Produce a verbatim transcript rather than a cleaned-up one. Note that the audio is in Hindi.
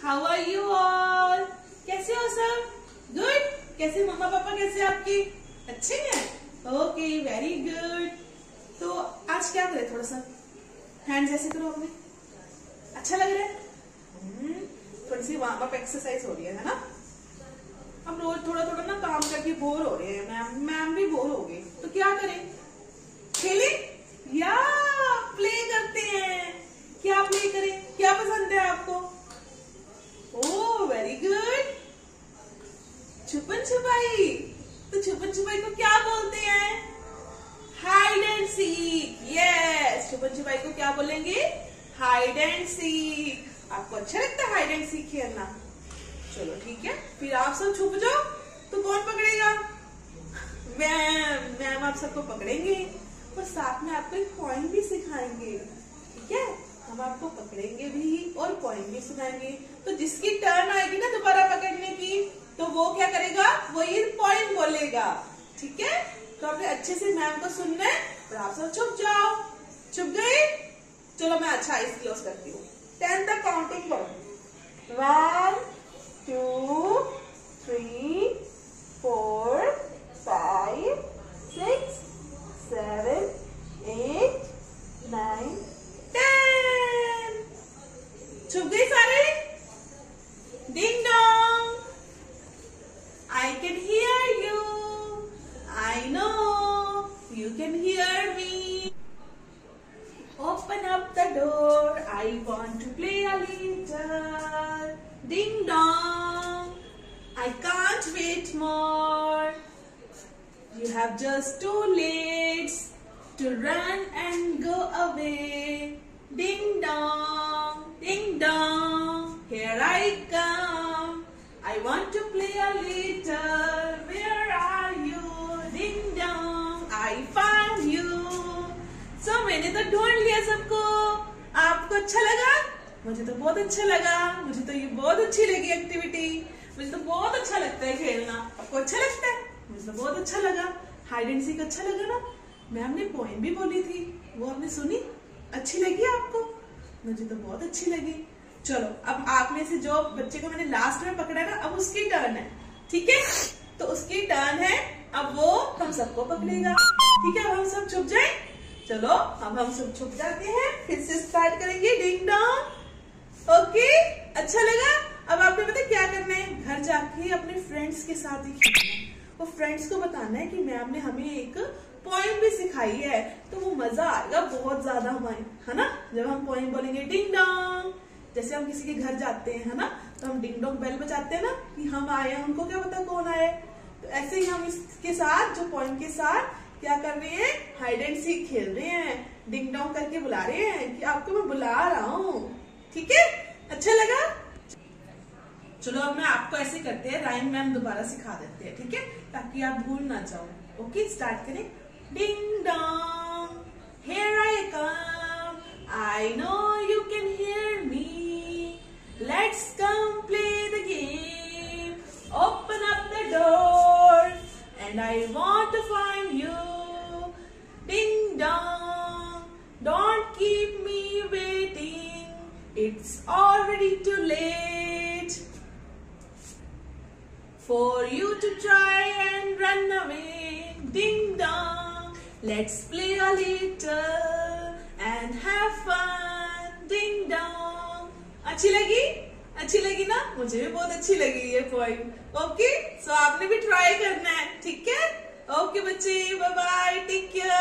How are you all? कैसे हो सब? गुड। कैसे मम्मा पापा, कैसे आपके? अच्छे हैं? Okay, very good. तो आज क्या करें? थोड़ा सा हैंड ऐसे करो अपने। अच्छा लग रहा है? हम्म, थोड़ी सी वार्म अप एक्सरसाइज हो रही है ना? हम रोज थोड़ा थोड़ा ना काम करके बोर हो रहे हैं। मैम मैम भी बोर हो गई, तो क्या करें? खेले या प्ले करते हैं? क्या प्ले करें? क्या पसंद है आपको? Oh very good. छुपन छुपाई। तो छुपन छुपाई को क्या बोलते हैं? Hide and seek. यस, छुपन छुपाई को क्या बोलेंगे? Hide and seek. आपको अच्छा लगता है हाइड एंड सीक खेलना? चलो ठीक है, फिर आप सब छुप जाओ। तो कौन पकड़ेगा? मैम मैम आप सबको पकड़ेंगे और साथ में आपको एक पॉइंट भी सिखाएंगे। ठीक है, हम आपको पकड़ेंगे भी और पॉइंट भी सुनाएंगे। तो जिसकी टर्न आएगी ना दोबारा पकड़ने की, तो वो क्या करेगा? वो ये पॉइंट बोलेगा। ठीक है, तो आपने अच्छे से मैम को सुनना है और आप सब छुप जाओ। छुप गए? चलो मैं अच्छा आइस क्लोज करती हूँ। टेन तक काउंटिंग करो। One two three four five six seven eight nine ten. छुप गए सारे? Ding dong. I can hear you. I know you can hear me. Open up the door. I want to play a little. Ding dong. I can't wait more. You have just two legs to run and go away. Ding dong, ding dong. Here I come. I want to play a little. Where are you? Ding dong, I found you. So मैंने तो ढूंढ लिया सबको। आपको अच्छा लगा? मुझे तो बहुत अच्छा लगा। मुझे तो ये बहुत अच्छी लगी एक्टिविटी। मुझे तो बहुत अच्छा लगता है खेलना। आपको अच्छा लगता है? मुझे तो बहुत अच्छा लगा। हाइड एंड सीक अच्छा लगा ना? मैम ने पोएम भी बोली थी, वो आपने सुनी? अच्छी लगी आपको? मुझे तो बहुत अच्छी लगी। चलो अब आप में से जो बच्चे को मैंने लास्ट में पकड़ा ना, अब उसकी टर्न है। ठीक है, तो उसकी टर्न है, अब वो हम सबको पकड़ेगा। ठीक है, अब हम सब छुप जाए। चलो अब हम सब छुप जाते हैं, फिर से स्टार्ट करेंगे। Ding dong. ओके, अच्छा लगा? अब आपने पता क्या करना है? घर जाके अपने फ्रेंड्स के साथ ही खेलना है। वो फ्रेंड्स को बताना है कि मैम ने हमें एक पॉइंट भी सिखाई है, तो वो मजा आएगा बहुत ज्यादा हमारे, है ना? जब हम पॉइंट बोलेंगे डिंग डोंग, जैसे हम किसी के घर जाते हैं, है ना, तो हम डिंग डोंग बेल बजाते हैं ना कि हम आए हैं, हमको क्या पता कौन आए। तो ऐसे ही हम इसके साथ, जो पॉइंट के साथ क्या कर रहे हैं? हाइड एंड सीक खेल रहे हैं। डिंग डोंग करके बुला रहे हैं कि आपको मैं बुला रहा हूँ। ठीक है, अच्छा लगा? चलो अब मैं आपको ऐसे करते हैं, राइम मैम दोबारा सिखा देते हैं। ठीक है, ताकि आप भूल ना जाओ। ओके, स्टार्ट करें। Ding dong, here I come, I know you can hear me, let's come play the game. Open up the door and I want to find you. Ding dong, don't keep me waiting. It's already too late for you to try and run away. Ding dong, let's play a little and have fun. Ding dong. अच्छी लगी? अच्छी लगी ना? मुझे भी बहुत अच्छी लगी ये पॉइंट। ओके, सो आपने भी ट्राई करना है। ठीक है, ओके बच्चे, बाय बाय, टेक केयर।